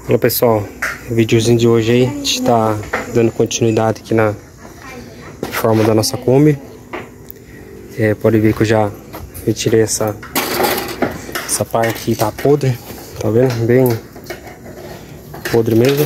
Olá pessoal, o videozinho de hoje aí, a gente está dando continuidade aqui na forma da nossa Kombi. Pode ver que eu já retirei essa parte aqui, tá podre, tá vendo? Bem podre mesmo.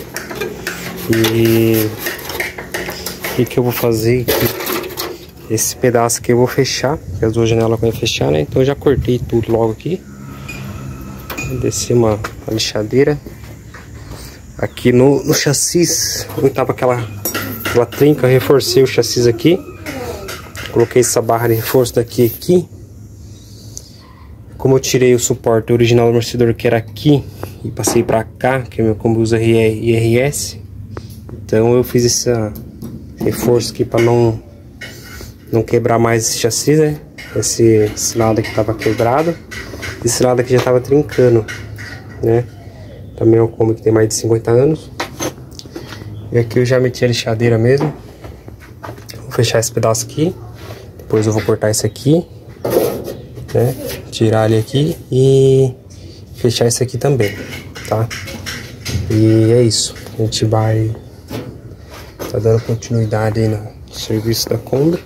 E o que eu vou fazer aqui? Esse pedaço aqui eu vou fechar, porque as duas janelas eu vou fechar, né? Então eu já cortei tudo logo aqui. Desci uma lixadeira. Aqui no chassis, onde tava aquela trinca, eu reforcei o chassis aqui. Coloquei essa barra de reforço daqui aqui. Como eu tirei o suporte original do amortecedor, que era aqui, e passei pra cá, que é meu Kombi usa IRS. Então eu fiz esse reforço aqui para não quebrar mais esse chassi, né? Esse lado aqui tava quebrado. Esse lado aqui já tava trincando, né? Também é um Kombi que tem mais de 50 anos. E aqui eu já meti a lixadeira mesmo. Vou fechar esse pedaço aqui. Depois eu vou cortar esse aqui, né? Tirar ele aqui e fechar esse aqui também, tá? E é isso. A gente vai dando continuidade aí no serviço da Kombi.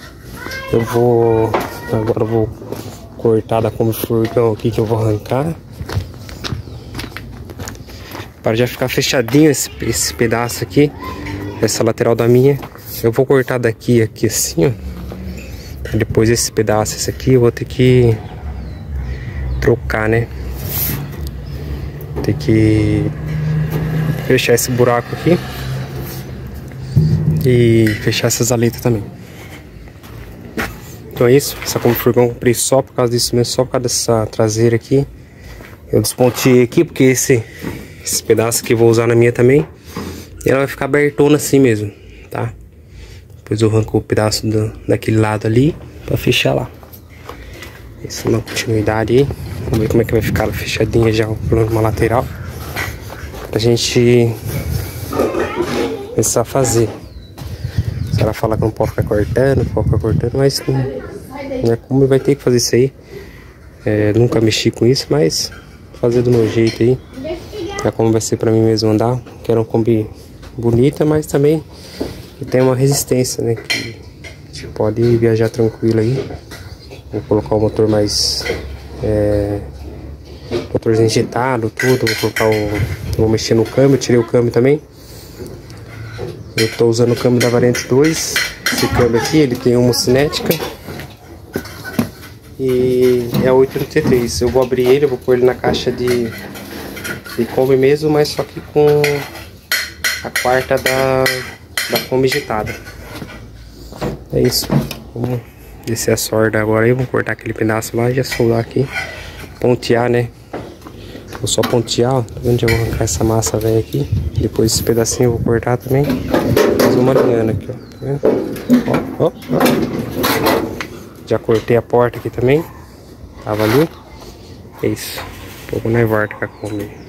Agora eu vou cortar da Kombi Furgão aqui, que eu vou arrancar. Para já ficar fechadinho esse pedaço aqui, essa lateral da minha, eu vou cortar daqui assim, ó. Depois esse pedaço, esse aqui, eu vou ter que trocar, né? Ter que fechar esse buraco aqui e fechar essas aletas também. Então é isso, essa Kombi Furgão eu comprei só por causa disso mesmo, só por causa dessa traseira aqui. Eu despontei aqui porque esse pedaço que eu vou usar na minha também, ela vai ficar abertona assim mesmo, tá? Depois eu arranco o pedaço daquele lado ali pra fechar lá. Isso é uma continuidade aí. Vamos ver como é que vai ficar ela fechadinha já por uma lateral, pra gente começar a fazer. Se ela falar que não pode ficar cortando, mas não é como vai ter que fazer isso aí. Nunca mexi com isso, mas fazer do meu jeito aí. É como vai ser pra mim mesmo andar. Quero uma Kombi bonita, mas também que tem uma resistência, né? Que a gente pode viajar tranquilo aí. Vou colocar o motor mais... motor injetado, tudo. Vou mexer no câmbio, tirei o câmbio também. Eu tô usando o câmbio da variante 2. Esse câmbio aqui, ele tem uma cinética. E é 833. Eu vou abrir ele, eu vou pôr ele na caixa de Kombi mesmo, mas só que com a quarta da Kombi injetada. É isso. Vamos descer a solda agora aí, vamos cortar aquele pedaço lá e já soldar aqui. Pontear, né? Vou só pontear, ó. Tá vendo? Já vou arrancar essa massa velha aqui. Depois esse pedacinho eu vou cortar também. Fazer uma linhana aqui, ó. Tá vendo? Ó. Já cortei a porta aqui também. Tava ali. É isso. Pouco na volta com a Kombi.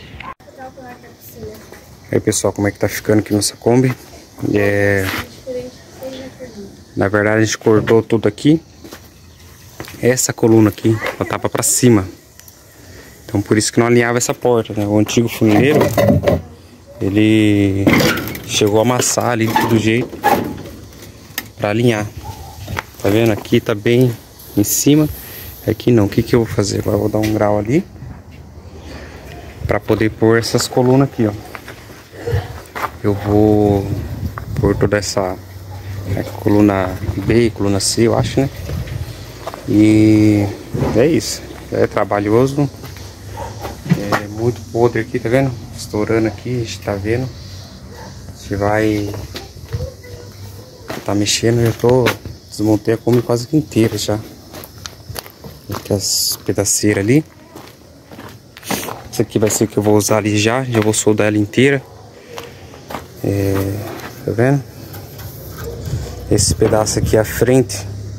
Aí pessoal, como é que tá ficando aqui nossa Kombi? Na verdade a gente cortou tudo aqui. Essa coluna aqui, ela tava pra cima. Então por isso que não alinhava essa porta, né? O antigo funileiro, ele chegou a amassar ali de todo jeito pra alinhar. Tá vendo? Aqui tá bem em cima. Aqui não. O que eu vou fazer? Agora eu vou dar um grau ali pra poder pôr essas colunas aqui, ó. Eu vou pôr toda essa coluna B, coluna C, eu acho, né? E é isso. É trabalhoso. É muito podre aqui, tá vendo? Estourando aqui, a gente tá vendo. A gente vai tá mexendo. Eu desmontei a Kombi quase que inteira já. Aqui as pedaceiras ali. Esse aqui vai ser o que eu vou usar ali já vou soldar ela inteira. Tá vendo? Esse pedaço aqui é a frente.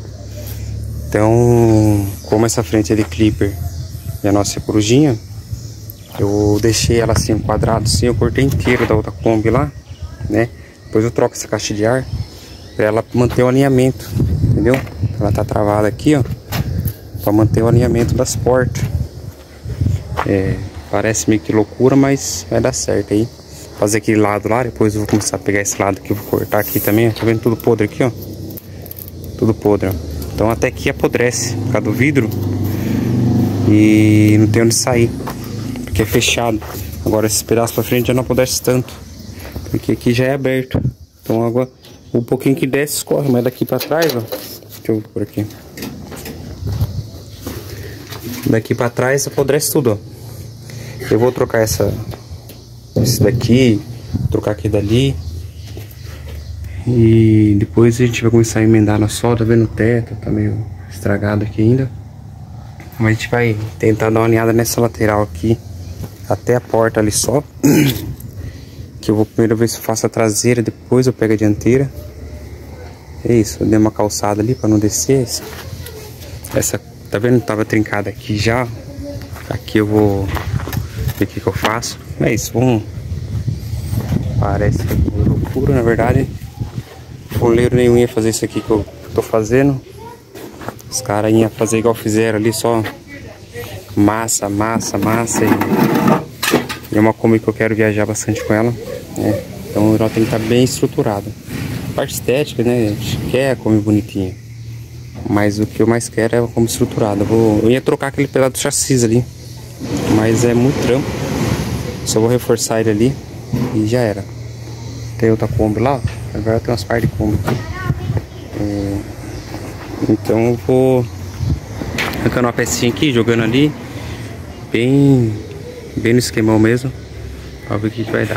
Então, como essa frente é de clipper e a nossa é corujinha, eu deixei ela assim, um quadrado assim, eu cortei inteiro da outra Kombi lá, né? Depois eu troco essa caixa de ar pra ela manter o alinhamento, entendeu? Ela tá travada aqui, ó, pra manter o alinhamento das portas. Parece meio que loucura, mas vai dar certo aí. Fazer aquele lado lá, depois eu vou começar a pegar esse lado aqui, vou cortar aqui também, ó. Tá vendo tudo podre aqui, ó? Tudo podre, ó. Então até aqui apodrece por causa do vidro. E não tem onde sair, porque é fechado. Agora esse pedaço pra frente já não apodrece tanto, porque aqui já é aberto. Então a água, o pouquinho que desce escorre, mas daqui pra trás, ó. Deixa eu por aqui. Daqui pra trás apodrece tudo, ó. Eu vou trocar esse daqui, trocar aqui dali. E depois a gente vai começar a emendar na solda, vendo o teto, tá meio estragado aqui ainda. Mas a gente vai tentar dar uma alinhada nessa lateral aqui, até a porta ali só. Que eu vou primeiro ver se eu faço a traseira, depois eu pego a dianteira. É isso, eu dei uma calçada ali pra não descer. Essa, tá vendo? Tava trincada aqui já. Aqui eu vou ver o que eu faço. É isso, vamos. Parece que é loucura, na verdade. Fuleiro nenhum ia fazer isso aqui que eu tô fazendo. Os caras iam fazer igual fizeram ali, só massa, massa, massa. E é uma Kombi que eu quero viajar bastante com ela, né? Então ela tem que estar bem estruturada. Parte estética, né? A gente quer a Kombi bonitinha, mas o que eu mais quero é a Kombi estruturada. Eu ia trocar aquele pedaço do chassi ali, mas é muito trampo. Só vou reforçar ele ali e já era. Tem outra Kombi lá, agora tem umas partes de Kombi aqui. Então eu vou arrancando uma pecinha aqui, jogando ali, bem no esquemão mesmo, pra ver o que vai dar.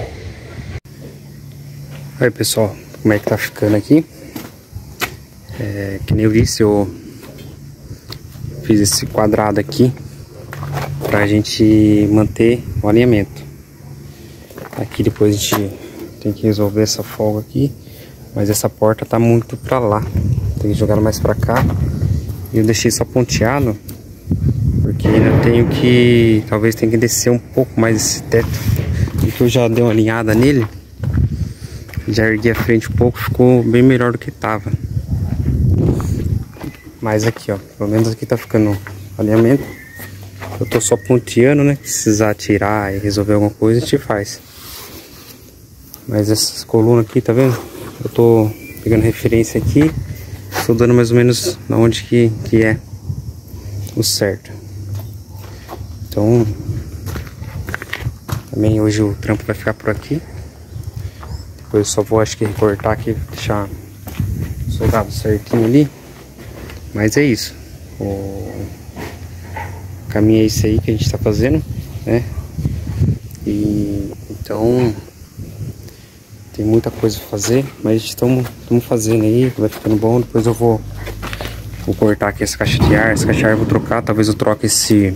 Aí pessoal, como é que tá ficando aqui? Que nem eu disse, eu fiz esse quadrado aqui pra gente manter o alinhamento. Aqui depois a gente tem que resolver essa folga aqui, mas essa porta tá muito pra lá. Tem que jogar mais pra cá. E eu deixei só ponteado, porque ainda tenho que... talvez tenha que descer um pouco mais esse teto. Porque eu já dei uma alinhada nele. Já ergui a frente um pouco, ficou bem melhor do que tava. Mas aqui, ó, pelo menos aqui tá ficando alinhamento. Eu tô só ponteando, né? Precisar tirar e resolver alguma coisa, a gente faz. Mas essas colunas aqui, tá vendo? Eu tô pegando referência aqui. Estou dando mais ou menos na onde que é o certo. Então, também hoje o trampo vai ficar por aqui. Depois eu só vou, acho que, recortar aqui, deixar soldado certinho ali. Mas é isso. O caminho é esse aí que a gente tá fazendo, né? E então tem muita coisa pra fazer, mas estamos fazendo aí, vai ficando bom. Depois eu vou cortar aqui essa caixa de ar. Essa caixa de ar eu vou trocar, talvez eu troque esse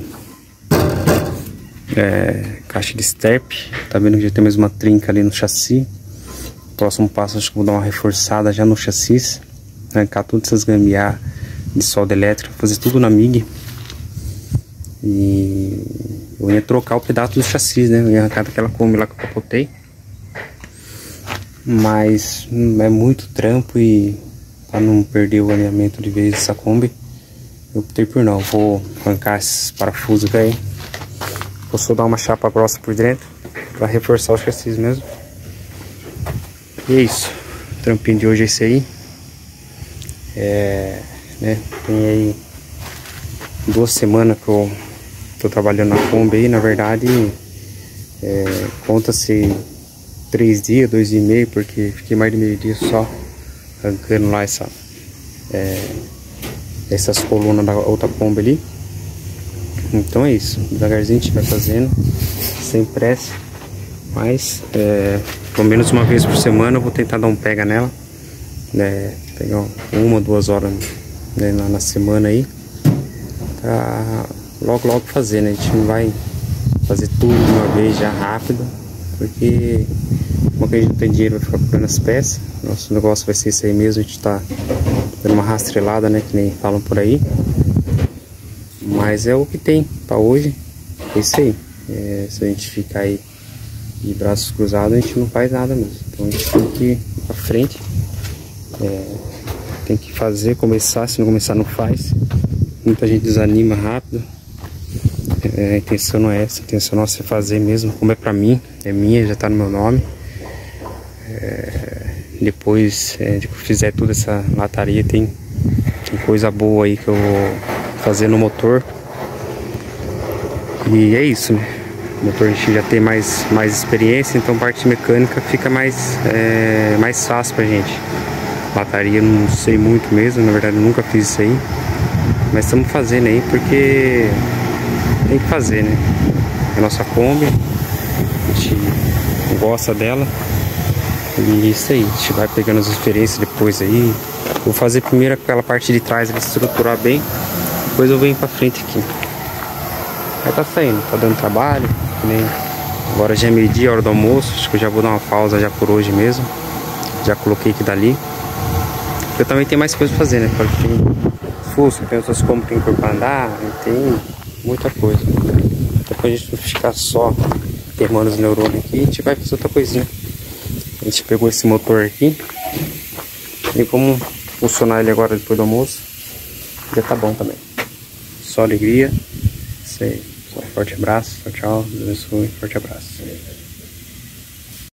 caixa de step. Tá vendo que já tem mais uma trinca ali no chassi. Próximo passo, acho que vou dar uma reforçada já no chassi, arrancar todas essas gambiarras de solda elétrica, fazer tudo na MIG. E eu ia trocar o pedaço do chassi, né? Eu ia arrancar daquela Kombi lá que eu capotei. Mas é muito trampo e para não perder o alinhamento de vez dessa Kombi, eu optei por não. Vou arrancar esses parafusos aí. Vou só dar uma chapa grossa por dentro para reforçar o chassi mesmo. E é isso. O trampinho de hoje é esse aí. Né? Tem aí 2 semanas que eu tô trabalhando na Kombi aí. Na verdade, conta-se 3 dias, 2 dias e meio, porque fiquei mais de meio dia só arrancando lá essas colunas da outra Kombi ali. Então é isso, devagarzinho a gente vai fazendo, sem pressa, mas pelo menos uma vez por semana eu vou tentar dar um pega nela, pegar 1 ou 2 horas, né, na semana aí, pra logo fazer, né? A gente não vai fazer tudo de uma vez já rápido, porque como a gente não tem dinheiro, vai ficar comprando as peças. Nosso negócio vai ser isso aí mesmo, a gente tá dando uma rastrelada, né, que nem falam por aí. Mas é o que tem pra hoje, é isso aí. Se a gente ficar aí de braços cruzados, a gente não faz nada mesmo. Então a gente tem que ir pra frente, tem que fazer, começar, se não começar não faz. Muita gente desanima rápido. A intenção não é essa, a intenção é você fazer mesmo, como é pra mim, é minha, já tá no meu nome. Depois de que eu fizer toda essa lataria, tem coisa boa aí que eu vou fazer no motor. E é isso, né? O motor a gente já tem mais experiência, então parte mecânica fica mais fácil pra gente. Lataria não sei muito mesmo, na verdade eu nunca fiz isso aí. Mas estamos fazendo aí porque tem que fazer, né? É a nossa Kombi, a gente gosta dela. E isso aí, a gente vai pegando as experiências depois aí. Vou fazer primeiro aquela parte de trás, ele estruturar bem. Depois eu venho pra frente aqui. Aí tá saindo, tá dando trabalho, né? Agora já é meio-dia, hora do almoço. Acho que eu já vou dar uma pausa já por hoje mesmo. Já coloquei aqui dali. Eu também tenho mais coisa pra fazer, né? Porque tem Fusca, tem outras como tem cor pra andar, tem muita coisa. Depois a gente não ficar só queimando os neurônios aqui, a gente vai fazer outra coisinha. A gente pegou esse motor aqui e vamos funcionar ele agora depois do almoço. Já tá bom também. Só alegria. Isso aí. Forte abraço. Tchau, tchau. Deus abençoe. Forte abraço.